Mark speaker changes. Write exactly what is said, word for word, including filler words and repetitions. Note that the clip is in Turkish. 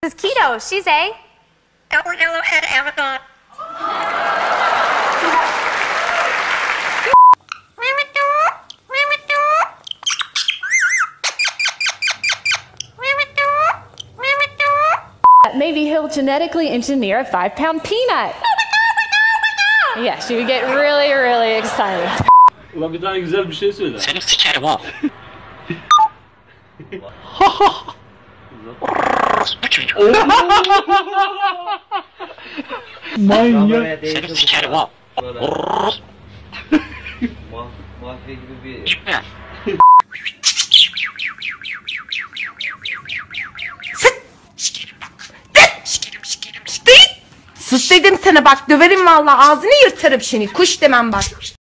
Speaker 1: This is keto. She's a
Speaker 2: Double yellow-head Amazon.
Speaker 3: Maybe he'll genetically engineer a five pound peanut. Yeah, she would get really, really excited.
Speaker 4: Ulan bir tane güzel bir şey söyle.
Speaker 5: Seni sikerim ha. Bu çocuk.
Speaker 4: Manyak.
Speaker 5: Seni sikerim ha.
Speaker 6: Mafya gibi bir...
Speaker 5: Gitme.
Speaker 7: Sus dedim sana bak, döverim vallahi, ağzını yırtarım şimdi, kuş demem bak.